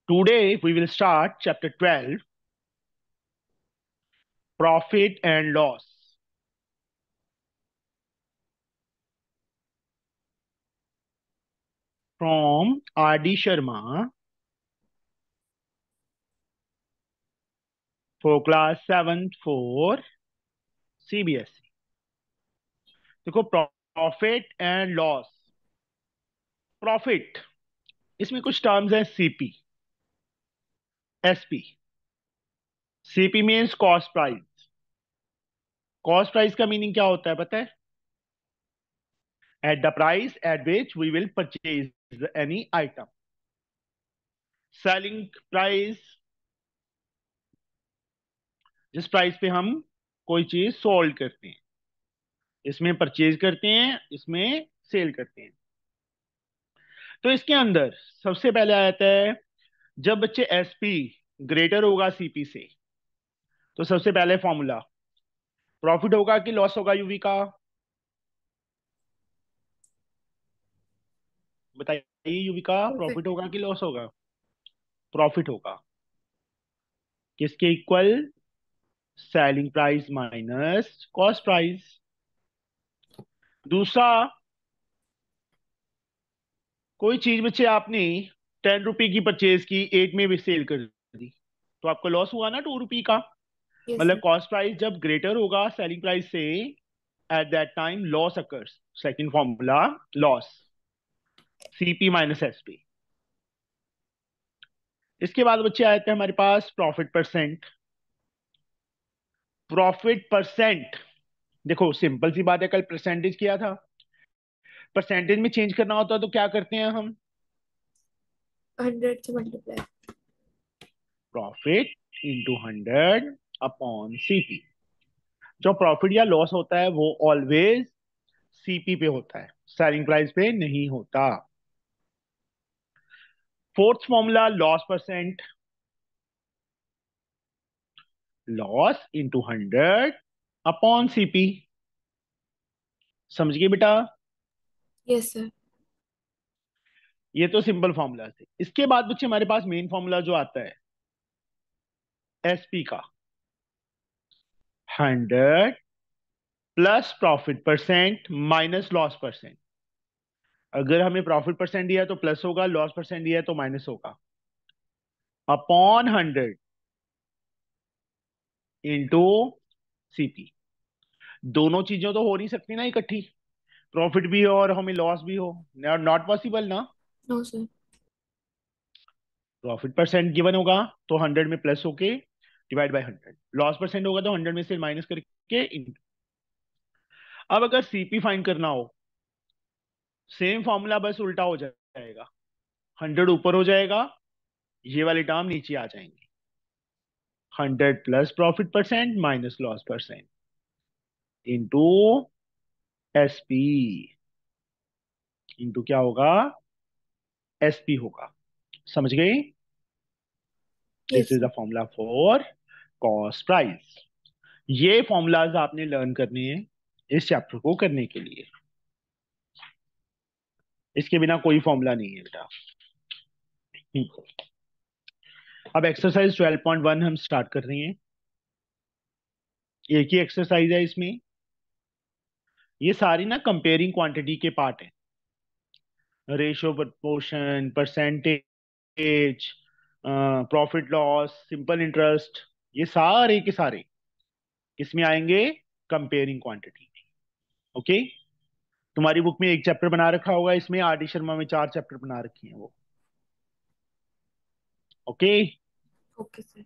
Today we will start chapter 12, profit and loss, from R.D. Sharma for class 7 for CBSE. देखो, profit and loss. Profit, इसमें कुछ terms है। CP, SP. CP means cost price. Cost price का meaning क्या होता है पता है? At the price at which we will purchase any item. Selling price, जिस प्राइस पे हम कोई चीज सोल्ड करते हैं। इसमें परचेज करते हैं, इसमें सेल करते हैं। तो इसके अंदर सबसे पहले आता है, जब बच्चे एसपी ग्रेटर होगा सीपी से, तो सबसे पहले फॉर्मूला प्रॉफिट होगा कि लॉस होगा यूवी का? बताइए, यूवी का प्रॉफिट परफेक्ट। होगा कि लॉस होगा? प्रॉफिट होगा। किसके equal? Selling price minus cost price. दूसरा, कोई चीज बच्चे आपने 10 रुपए की परचेज की, 8 में भी सेल कर दी, तो आपको लॉस हुआ ना 2 रुपए का। यस मतलब सर। कॉस्ट प्राइस जब ग्रेटर होगा सेलिंग प्राइस से, at that time loss occurs. Second formula, loss, CP minus SP. इसके बाद बच्चे आए थे हमारे पास प्रॉफिट परसेंट। प्रॉफिट परसेंट, देखो सिंपल सी बात है, कल परसेंटेज किया था। परसेंटेज में चेंज करना होता है तो क्या करते हैं हम? 100 से multiply. Profit into 100 upon CP. जो प्रॉफिट या लॉस होता है वो ऑलवेज सीपी पे होता है, सेलिंग प्राइस पे नहीं होता। Fourth formula, loss percent. Loss into 100 upon CP. समझ गए बेटा? Yes sir. ये तो सिंपल फॉर्मूला है। इसके बाद बच्चे हमारे पास मेन फॉर्मूला जो आता है एसपी का, 100 plus profit percent minus loss percent. अगर हमें प्रॉफिट परसेंट दिया है तो प्लस होगा, लॉस परसेंट दिया है तो माइनस होगा, अपॉन 100 इंटू सीपी। दोनों चीजें तो हो नहीं सकती ना इकट्ठी, प्रॉफिट भी हो और हमें लॉस भी हो। नॉट पॉसिबल ना। No sir. Profit percent given होगा तो 100 में प्लस होके डिवाइड बाय 100, लॉस परसेंट होगा तो 100 में से माइनस करके इंटू। अब अगर सीपी फाइंड करना हो, सेम फॉर्मूला बस उल्टा हो जाएगा। 100 ऊपर हो जाएगा, ये वाली टर्म नीचे आ जाएंगे। 100 plus profit percent minus loss percent into SP. Into क्या होगा? एसपी होगा। समझ गए? This yes is sir. The formula for cost price. ये फॉर्मूलाज आपने लर्न करने हैं इस चैप्टर को करने के लिए। इसके बिना कोई फॉर्मूला नहीं है बेटा। अब एक्सरसाइज 12.1 हम स्टार्ट कर रहे हैं। एक ही एक्सरसाइज है इसमें। ये सारी ना कंपेयरिंग क्वांटिटी के पार्ट है। Ratio, proportion, percentage, profit loss, simple interest, ये सारे के सारे किसमें आएंगे? Comparing quantity. ओके। तुम्हारी बुक में एक चैप्टर बना रखा होगा, इसमें आर डी शर्मा में 4 चैप्टर बना रखी हैं वो। ओके। Okay sir.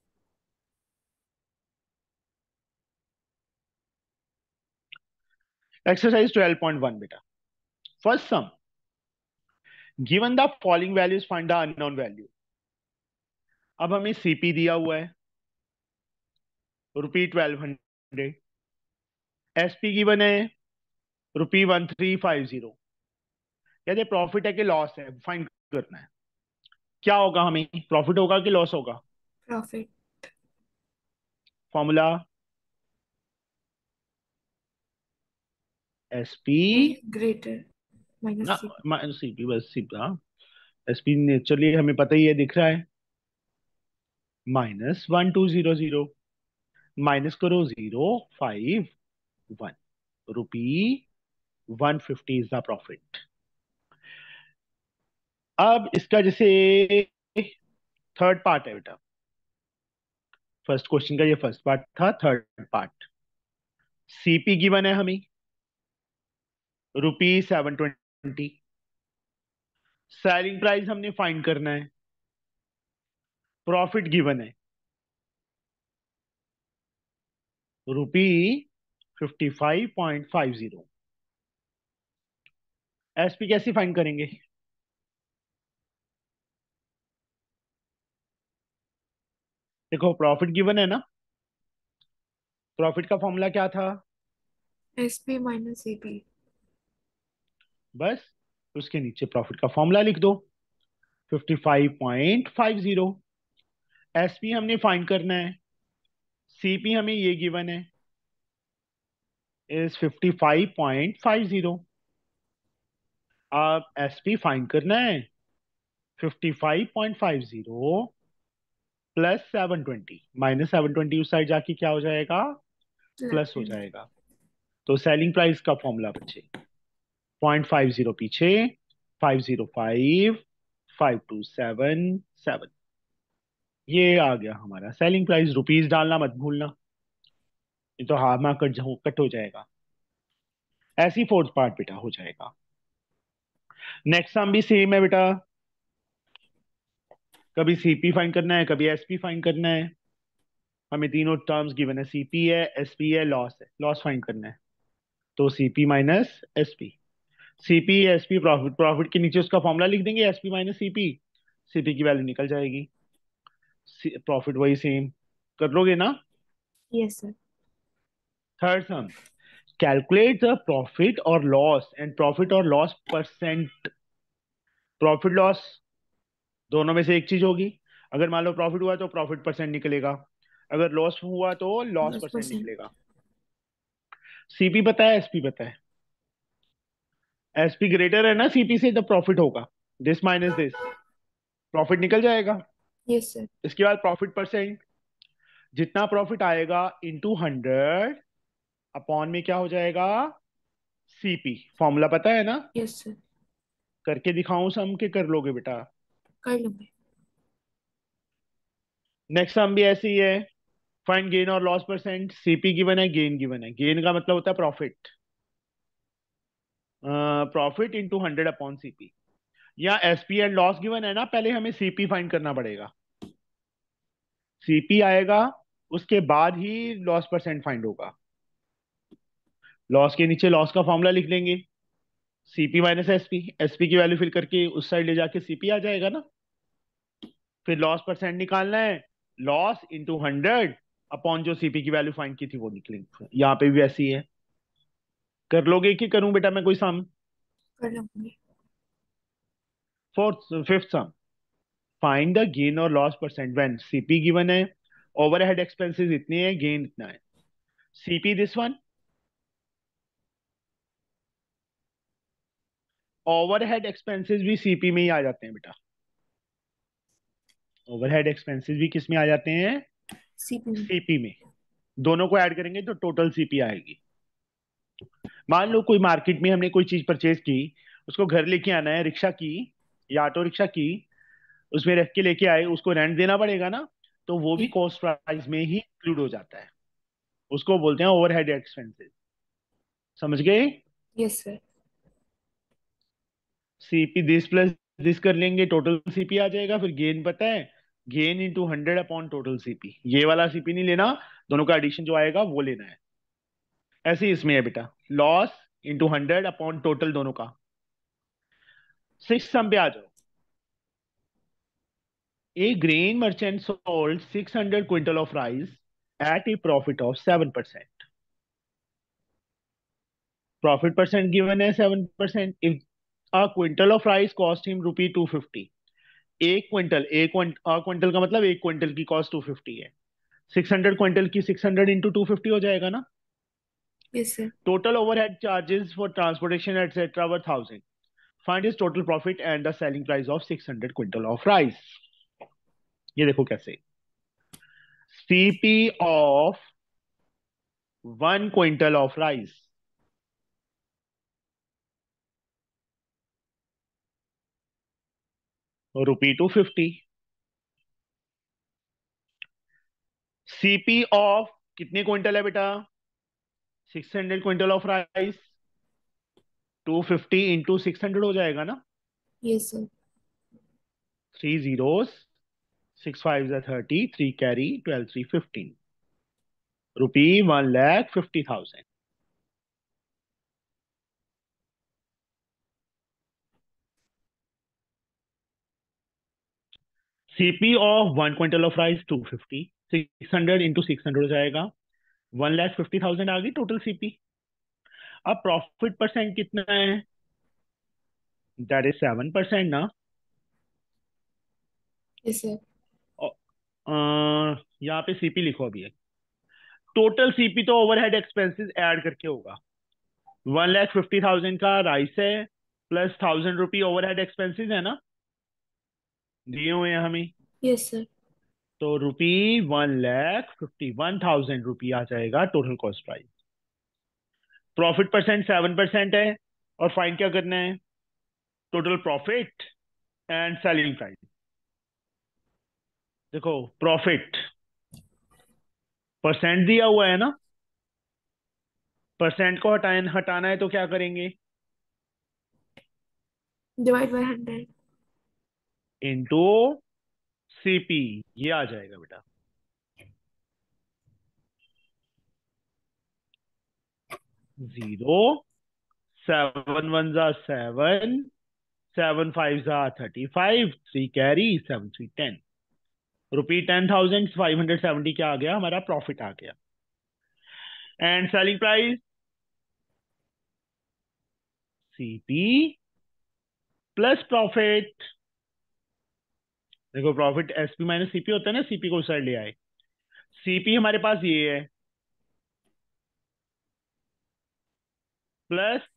एक्सरसाइज 12.1 बेटा। First sum, given the following values find the unknown value. अब हमें सीपी दिया हुआ है रुपी 1200, एसपी गिवन है रुपी 1350। कहते प्रॉफिट है कि लॉस है, फाइंड करना है। क्या होगा हमें? प्रॉफिट होगा कि लॉस होगा? Profit. Formula SP greater minus ना, सी। सीपी, बस सीपी। हाँ, एसपी नेचुरली हमें पता ही है, दिख रहा है। -1200, माइनस करो 051 रुपी 150 इज द प्रॉफिट। अब इसका जैसे थर्ड पार्ट है बेटा, फर्स्ट क्वेश्चन का ये फर्स्ट पार्ट था, थर्ड पार्ट। सीपी गिवन है हमें ₹720। सेलिंग प्राइस हमने फाइंड करना है। प्रॉफिट गिवन है ₹55.50। एसपी कैसे फाइंड करेंगे? देखो प्रॉफिट गिवन है ना, प्रॉफिट का फॉर्मूला क्या था? SP minus AP। बस उसके नीचे प्रॉफिट का फॉर्मूला लिख दो, 55.50। एसपी हमने फाइंड करना है, सीपी हमें ये गिवन है इज 55.50। अब एसपी फाइंड करना है 55.50 प्लस 720, -720 उस साइड जाके क्या हो जाएगा? प्लस लेफ्ट हो हैंड। जाएगा। तो सेलिंग प्राइस का फॉर्मूला बचे 0.50 पीछे, 505, 5277। ये आ गया हमारा सेलिंग प्राइस। रुपीस डालना मत भूलना, ये तो हाथ में कट हो जाएगा। ऐसी फोर्थ पार्ट बेटा हो जाएगा। नेक्स्ट सम भी सेम है बेटा, कभी सीपी फाइंड करना है, कभी एसपी फाइंड करना है। हमें तीनों टर्म्स गिवन है, सीपी है, एसपी है, लॉस फाइंड करना है। तो CP minus SP, CP SP profit, profit के नीचे उसका फॉर्मूला लिख देंगे एसपी माइनस सीपी, सीपी की वैल्यू निकल जाएगी। प्रॉफिट वही सेम कर लोगे ना। Yes sir. Third sum, calculate the profit और लॉस एंड प्रॉफिट और लॉस परसेंट। प्रॉफिट लॉस दोनों में से एक चीज होगी। अगर मान लो प्रॉफिट हुआ तो प्रॉफिट परसेंट निकलेगा, अगर लॉस हुआ तो लॉस दस परसेंट परसेंट निकलेगा। सीपी पता है, एसपी पता है? एसपी ग्रेटर है ना सीपी से, जब प्रॉफिट होगा दिस माइनस दिस, प्रॉफिट निकल जाएगा। Yes sir. इसके बाद प्रॉफिट परसेंट, जितना प्रॉफिट आएगा इंटू 100 अपॉन में क्या हो जाएगा? सीपी। फॉर्मूला पता है ना? Yes sir. करके दिखाऊं सम के कर लोगे बेटा? कर लूंगे। नेक्स्ट सम भी ऐसे ही है, फाइंड गेन और लॉस परसेंट। सीपी गिवन है, गेन गिवन है। गेन का मतलब होता है profit, profit into 100 upon CP. या एसपी एंड लॉस गिवन है ना, पहले हमें सीपी फाइंड करना पड़ेगा। सीपी आएगा उसके बाद ही लॉस परसेंट फाइंड होगा। लॉस के नीचे लॉस का फॉर्मूला लिख लेंगे, सीपी माइनस एसपी, एसपी की वैल्यू फिल करके उस साइड ले जाके सीपी आ जाएगा ना। फिर लॉस परसेंट निकालना है, लॉस इंटू 100 अपॉन जो सीपी की वैल्यू फाइंड की थी वो निकलेंगे। यहाँ पे भी ऐसी है। कर लोगे कि करूं बेटा मैं कोई सम? कर लूंगी। Fourth fifth sum, find the gain और loss percent when CP given है, ओवरहेड एक्सपेंसेस इतने हैं, गेन इतना है। CP this one, overhead expenses भी सीपी में ही आ जाते हैं बेटा। ओवरहेड एक्सपेंसेस भी किस में आ जाते हैं? CP में। सीपी में। दोनों को ऐड करेंगे तो टोटल सीपी आएगी। मान लो कोई मार्केट में हमने कोई चीज परचेज की, उसको घर लेके आना है, रिक्शा की या ऑटो रिक्शा की, उसमें रख के लेके आए, उसको रेंट देना पड़ेगा ना। तो वो भी कॉस्ट प्राइस में ही इंक्लूड हो जाता है, उसको बोलते हैं ओवरहेड एक्सपेंसेस। समझ गए? Yes sir. CP this plus this कर लेंगे, टोटल सीपी आ जाएगा। फिर गेन पता है, gain into 100 upon total CP. ये वाला सीपी नहीं लेना, दोनों का एडिशन जो आएगा वो लेना है। ऐसे ही इसमें है बेटा, लॉस इंटू 100 अपॉन टोटल दोनों का। सिक्स सम पे आ जाओ। A grain merchant sold 600 quintal of rice at a profit of 7%. Profit percent given है 7%. If a quintal of rice cost him rupee 250, quintal का मतलब एक क्विंटल की कॉस्ट 250 है। 600 क्विंटल की 600 इंटू 250 हो जाएगा ना। Yes sir. Total overhead charges for transportation etcetera were 1000। Find his total profit and the selling price of 600 quintal of rice. ये देखो कैसे, CP of 1 quintal of rice, ₹250। CP of कितने quintal है बेटा? 600 क्विंटल ऑफ राइस। 250 × 600 हो जाएगा ना। Yes sir. 3 zeros, 6 5 30, 3 carry, 12 3 15, ₹1,50,000। CP of 1 quintal of rice 250, 600 × 600 हो जाएगा, 1,50,000 आ गई टोटल सीपी। अब प्रॉफिट परसेंट कितना है? दैट इज 7% ना। Yes sir. यहाँ पे सीपी लिखो अभी। टोटल सीपी तो ओवरहेड एक्सपेंसेस ऐड करके होगा। 1,50,000 का राइस है, प्लस ₹1,000 ओवरहेड एक्सपेंसेस है ना, दिए हुए हैं हमें। Yes sir. तो ₹1,51,000 आ जाएगा total cost price. Profit percent 7% है। और फाइन क्या करना है? Total profit and selling price. देखो, प्रॉफिट परसेंट दिया हुआ है ना, परसेंट को हटाना है तो क्या करेंगे? Divide by 100। इनटू सीपी, ये आ जाएगा बेटा। 0, 7 1 7, 7 5 35, 3 कैरी, 7 3 10, ₹10,570 क्या आ गया? हमारा प्रॉफिट आ गया। And selling price CP plus profit. देखो, प्रॉफिट एसपी माइनस सीपी होता है ना, सीपी को उस साइड ले आए। सीपी हमारे पास ये है, प्लस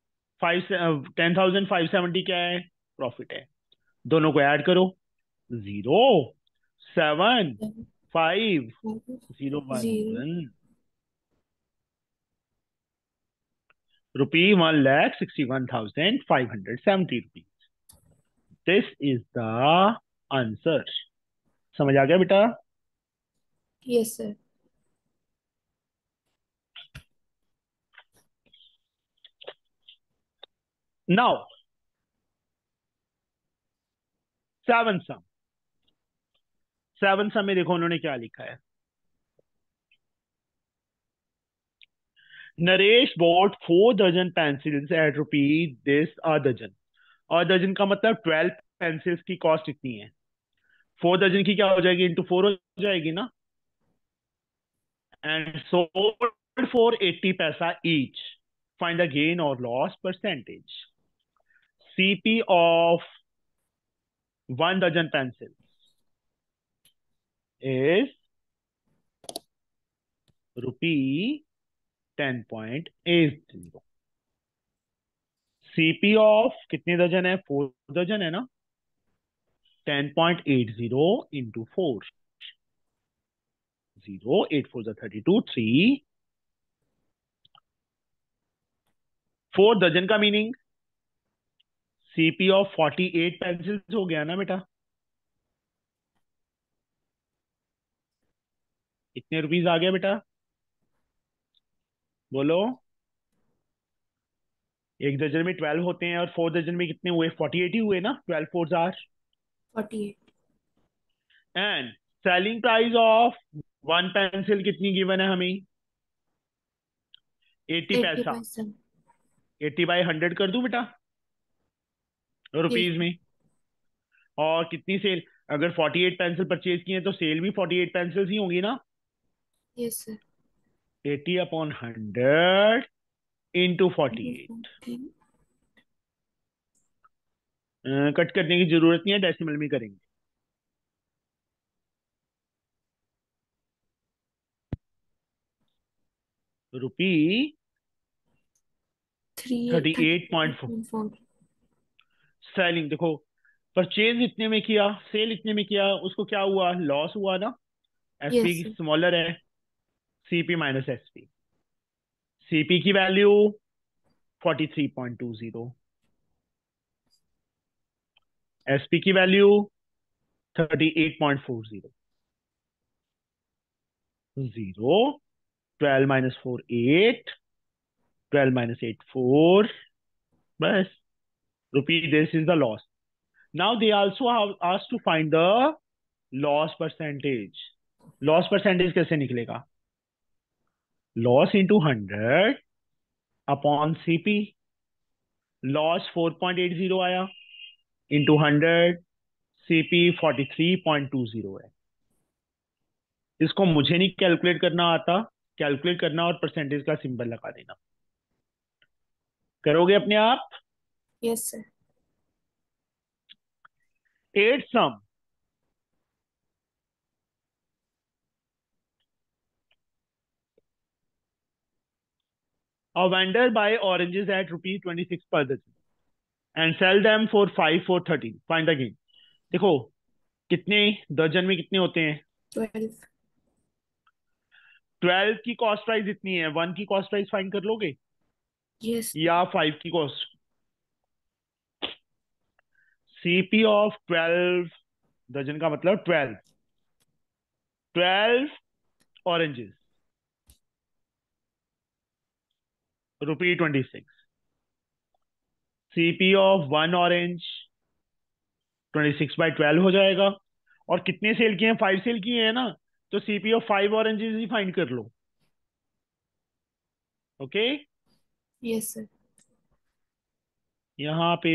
10,570 क्या है? प्रॉफिट है। दोनों को ऐड करो। 0 7 5 0 1 0। 1, ₹1,61,570। This is the answer. समझ आ गया बेटा? Yes sir. Now seven sum. Seven sum में देखो उन्होंने क्या लिखा है। नरेश बॉट 4 दर्जन pencils at rupees this a दर्जन। और दर्जन का मतलब 12 पेंसिल्स की कॉस्ट इतनी है। 4 दर्जन की क्या हो जाएगी? × 4 हो जाएगी ना। एंड सोल्ड फॉर 80 पैसा ईच। फाइंड द गेन और लॉस परसेंटेज। सीपी ऑफ 1 दर्जन पेंसिल इज ₹10.80। सीपी ऑफ कितने दर्जन है? 4 दर्जन है ना। 10.80 इंटू 4, 0 8 4 32, 3। 4 दर्जन का मीनिंग सीपी ऑफ 48 पेंसिल्स हो गया ना बेटा। कितने रुपीज आ गया बेटा? बोलो। 1 दर्जन में 12 होते हैं, और 4 दर्जन में कितने हुए? 48 ही हुए ना। 12 4 are. 48। And selling price of 1 pencil कितनी गिवन है हमें? 80 80 पैसा। पैसा। 80/100 कर दूं बेटा, यस रुपीज सर। में। और कितनी सेल? अगर 48 पेंसिल परचेज किए तो सेल भी 48 पेंसिल्स ही होंगी ना। Yes sir. 80/100 इंटू 48। 40। कट करने की जरूरत नहीं है, डेसिमल में करेंगे। Rupee three thirty thirty eight point eight four point four selling देखो, परचेज इतने में किया, सेल इतने में किया, उसको क्या हुआ? लॉस हुआ ना। SP yes sir. स्मॉलर है, सीपी माइनस एसपी। सीपी की वैल्यू 43.20, एसपी की वैल्यू 38.40। 0, 12 - 4 8, 12 - 8 4, बस। Rupee, this is the loss. Now they also have asked to find the loss percentage. Loss percentage कैसे निकलेगा? Loss into 100 upon CP. Loss 4.80 आया, into 100, CP 43.20 है। इसको मुझे नहीं कैलकुलेट करना आता, कैलकुलेट करना और परसेंटेज का सिंबल लगा देना। करोगे अपने आप? Yes sir. Eight sum. A vendor buy oranges at rupees 26 per dozen and sell them for 5 for 13. Find the gain. देखो, कितने दर्जन में कितने होते हैं? 12। 12 की कॉस्ट प्राइस इतनी है, 1 की कॉस्ट प्राइस फाइंड कर लोगे यस या 5 की कॉस्ट? सीपी ऑफ 12 दर्जन का मतलब 12, 12 ऑरेंजेस, ₹26। सीपी ऑफ 1 ऑरेंज 26/12 हो जाएगा। और कितने सेल किए हैं? 5 सेल किए हैं ना, तो सीपी ऑफ 5 ऑरेंजेस ही फाइंड कर लो। Okay, yes sir. यहाँ पे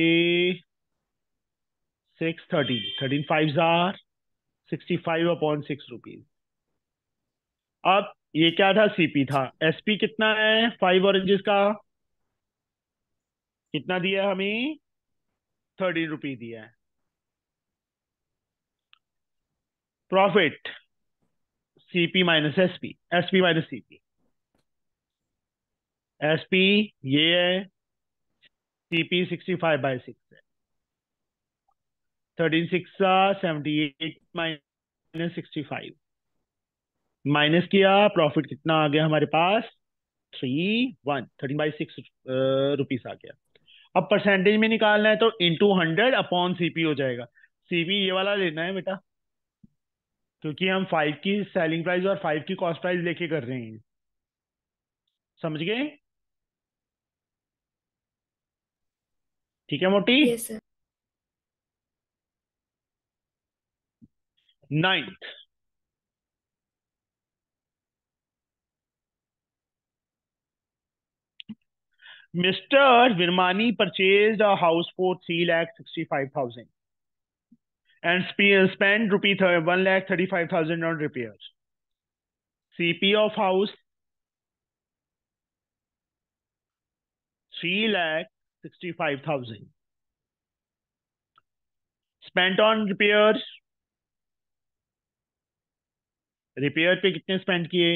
6 13, 13 5 जार 65/6 रुपीज। अब ये क्या था? सीपी था। एसपी कितना है 5 ऑरेंजेस का? कितना दिया हमें? 13 रुपीज दिया है। Profit CP minus SP, SP minus CP. SP ये है, सीपी 65/6 है। 13 6 78 माइनस 65, माइनस किया, प्रॉफिट कितना आ गया हमारे पास? 3 1 13/6 रुपीस आ गया। अब परसेंटेज में निकालना है तो इंटू 100 अपॉन सीपी हो जाएगा। सीपी ये वाला लेना है बेटा, क्योंकि हम 5 की सेलिंग प्राइस और 5 की कॉस्ट प्राइस लेके कर रहे हैं। समझ गए? ठीक है मोटी। Yes sir. Ninth, mister Virmani purchase a house for 3,65,000 and spend rupee 1,35,000 on repairs. CP of house 3,65,000. Spent on repairs, repair पे कितने स्पेंड किए?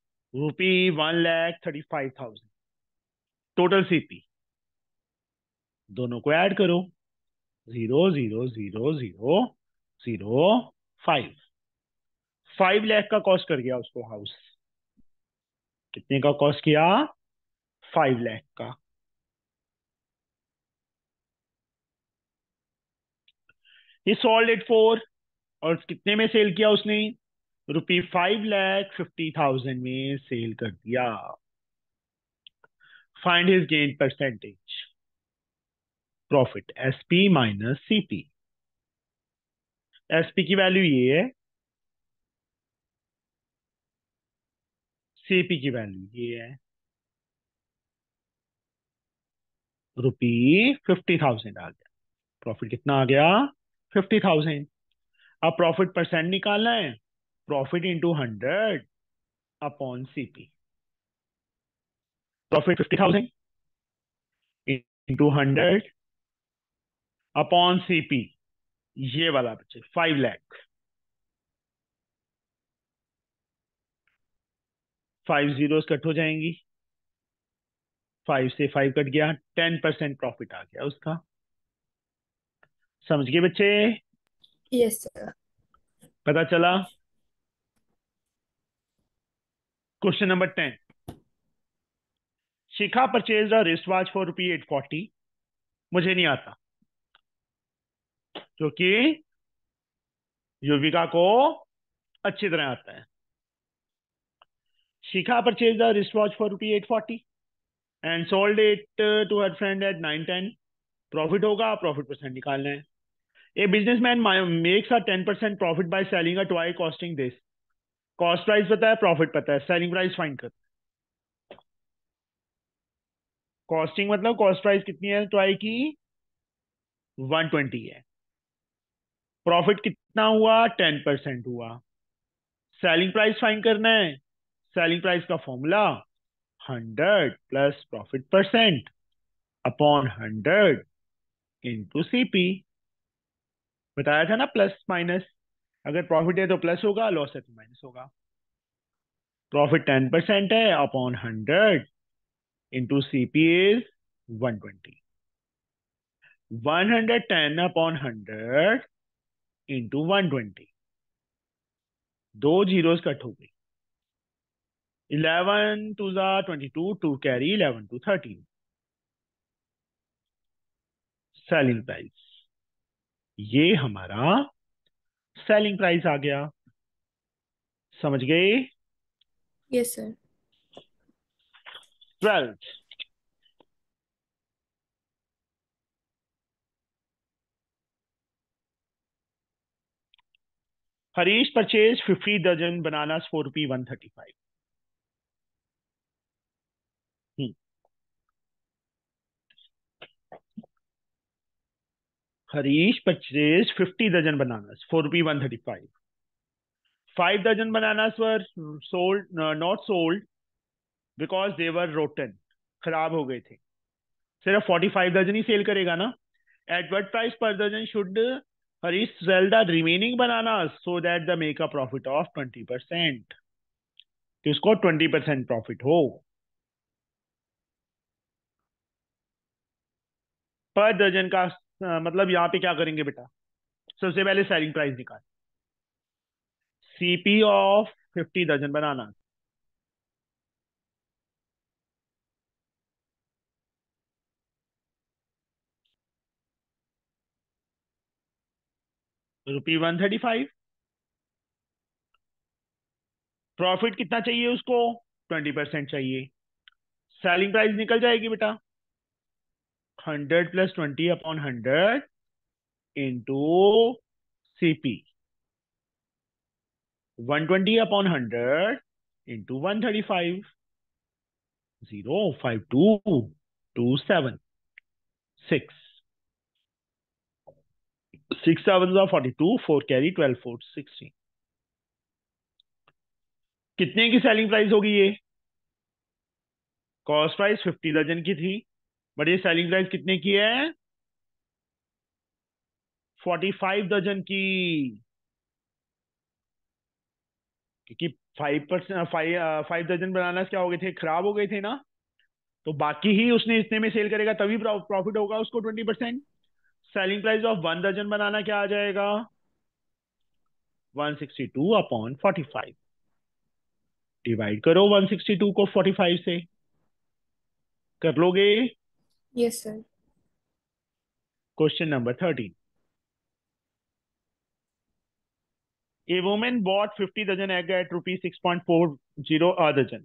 ₹1,35,000। टोटल सीपी, दोनों को ऐड करो। 0 0 0 0 0 5, 5 लाख का कॉस्ट कर गया उसको हाउस। कितने का कॉस्ट किया? 5 लाख का। ही सोल्ड इट फॉर, और कितने में सेल किया उसने? ₹5,50,000 में सेल कर दिया। Find his gain percentage. Profit SP minus CP. SP की वैल्यू ये है, सीपी की वैल्यू ये है। ₹50,000 आ गया। प्रॉफिट कितना आ गया? 50,000। अब प्रॉफिट परसेंट निकालना है, profit into 100 upon CP. Profit 50,000 into 100 upon CP, ये वाला बच्चे 5 लाख। 5 जीरोस कट हो जाएंगी, 5 से 5 कट गया, 10% प्रॉफिट आ गया उसका। समझ गए बच्चे? Yes sir. पता चला? Question number 10। Shikha purchase a wrist watch for rupee 840। मुझे नहीं आता, क्योंकि युविका को अच्छी तरह आता है। Shikha purchase a wrist watch for rupee 840 and sold it to her friend at 910। Profit होगा, प्रॉफिट परसेंट निकालना है। A businessman makes a 10% profit by selling a toy costing this. Cost price पता है, प्रॉफिट पता है, सेलिंग प्राइस फाइंड कर। Costing मतलब cost price कितनी है टॉय की, 120 है। प्रॉफिट कितना हुआ, 10% हुआ। सेलिंग प्राइस फाइंड करना है। सेलिंग प्राइस का formula 100 plus profit percent upon 100 into CP. बताया था ना, प्लस माइनस। अगर प्रॉफिट है तो प्लस होगा, लॉस है तो माइनस होगा। प्रॉफिट 10% है upon 100 into CP is 120। 110 upon 100 into 120। दो जीरोस कट हो गई। 11 टू ज़ा 22, two carry 11 two 13। Selling price, ये हमारा सेलिंग प्राइस आ गया। समझ गए? Yes sir. 12। हरीश परचेज 50 दर्जन banana for rupee 135। Harish purchase 50 दर्जन बनाना फॉर रुपी 135। 5 दर्जन banana were sold, not sold because they were rotten, खराब हो गए थे। सिर्फ 45 दर्जन ही सेल करेगा ना। एट व्हाट प्राइस पर दर्जन should Harish sell the remaining banana so that the make a profit of 20%। कि उसको 20% प्रॉफिट हो। पर दर्जन का मतलब यहाँ पे क्या करेंगे बेटा, सबसे पहले सेलिंग प्राइस निकाल। सीपी ऑफ 50 दर्जन बनाना, रुपी 135। प्रॉफिट कितना चाहिए उसको, 20% चाहिए। सेलिंग प्राइस निकल जाएगी बेटा, 100 plus 20 upon 100 into CP. 120 upon 100 into 135। 05227 6 7 42, 4 carry 12 4 16। कितने की सेलिंग प्राइस होगी ये, कॉस्ट प्राइस 50 दर्जन की थी, बट ये सेलिंग प्राइस कितने की है, 45 दर्जन की। क्योंकि 5%, 5 दर्जन बनाना क्या हो गए थे, खराब हो गए थे ना। तो बाकी ही उसने इतने में सेल करेगा तभी प्रॉफिट होगा उसको 20%। सेलिंग प्राइस ऑफ 1 दर्जन बनाना क्या आ जाएगा, 162 अपॉन 45। डिवाइड करो 162 को 45 से, कर लोगे। Yes sir. Question number 13। A women bought 50 दर्जन एग एट रुपी 6.40 अ दर्जन।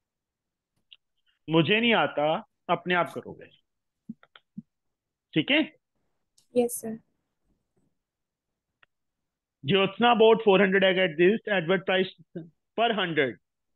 मुझे नहीं आता, अपने आप करोगे, ठीक है। Yes sir. Jyotsna bought 400 egg at this advert price per 100,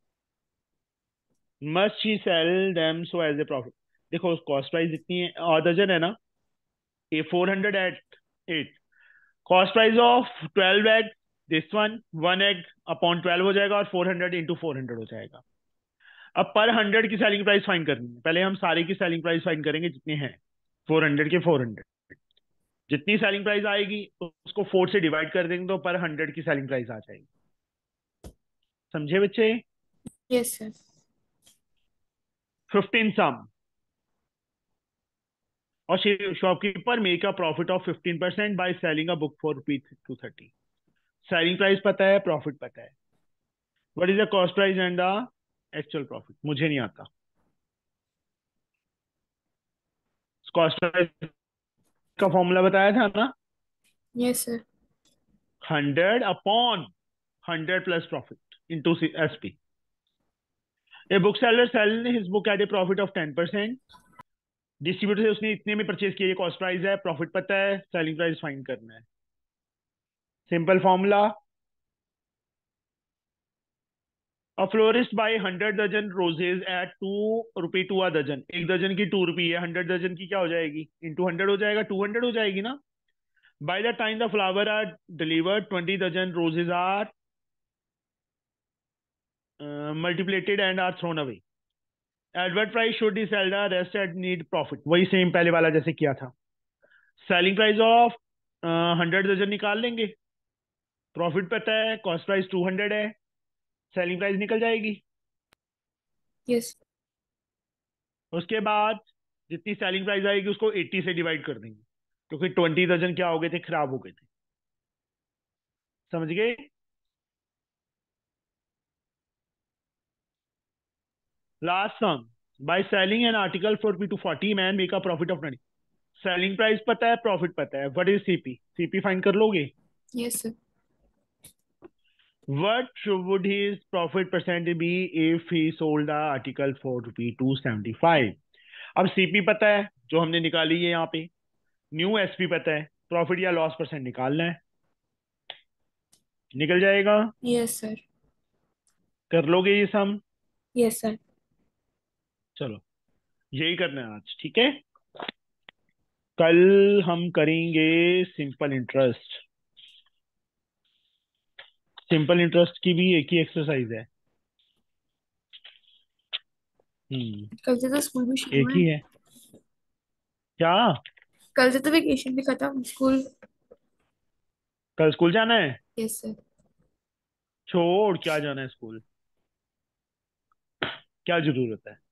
must she sell them so as a profit। देखो कॉस्ट प्राइस इतनी है, दर्जन है ना, ये 400 at 8। Cost price of 12 egg, this one egg upon 12 हो जाएगा और 400 इंटू 400 हो जाएगा। अब पर 100 की सेलिंग प्राइस फाइंड करनी है, पहले हम सारे की सेलिंग प्राइस फाइंड करेंगे जितने हैं, 400 के 400। जितनी सेलिंग प्राइस आएगी तो उसको 4 से डिवाइड कर देंगे तो पर 100 की सेलिंग प्राइस आ जाएगी। समझे बच्चे? Yes sir. 15 सम और shopkeeper make a profit of 15% by selling a book for rupee 230। Selling price पता है, प्रॉफिट पता है। What is the cost price and the actual profit मुझे नहीं आता। कॉस्ट प्राइस का फॉर्मूला बताया था ना, yes sir. 100 upon 100 plus profit into SP। A book seller sell his book at a profit of 10%। Distributor से उसने इतने में परचेज किया, ये कॉस्ट प्राइस है, प्रॉफिट पता है, सेलिंग प्राइस फाइंड करना है। Simple formula. A florist buy 100 dozen roses at ₹2 to a dozen. एक डजन की ₹2 है, 100 डजन की क्या हो जाएगी, इंटू 100 हो जाएगा, 200 हो जाएगी ना। By the time the flower are delivered 20 dozen roses are mutilated and are thrown away. एडवर्ट price should the sold rest at need profit, वही सेम पहले वाला जैसे किया था। सेलिंग प्राइस ऑफ 100 डजन निकाल लेंगे, प्रॉफिट पता है, कॉस्ट प्राइस 200 है, सेलिंग प्राइस निकल जाएगी। यस। उसके बाद जितनी सेलिंग प्राइस आएगी उसको 80 से डिवाइड कर देंगे, क्योंकि 20 डजन क्या हो गए थे, खराब हो गए थे। समझ गए। Last sum. By selling an article for P to 40 man make a profit of 20। Selling price पता है, प्रॉफिट पता है, व्हाट इज CP फाइंड कर लोगे। Yes sir. What would his profit percentage be if he sold the article for ₹275? अब CP पता है जो हमने निकाली है यहाँ पे, न्यू SP पता है, प्रॉफिट या लॉस परसेंट निकालना है, निकल जाएगा। Yes sir. कर लोगे ये सम। Yes sir. चलो, यही करना है आज, ठीक है। कल हम करेंगे सिंपल इंटरेस्ट। सिंपल इंटरेस्ट की भी एक ही एक्सरसाइज है। हम्म। कल से तो स्कूल भी शुरू एक है। ही है क्या। कल से तो वेकेशन भी खत्म, स्कूल। कल स्कूल जाना है। Yes sir. छोड़, क्या जाना है स्कूल, क्या जरूरत है।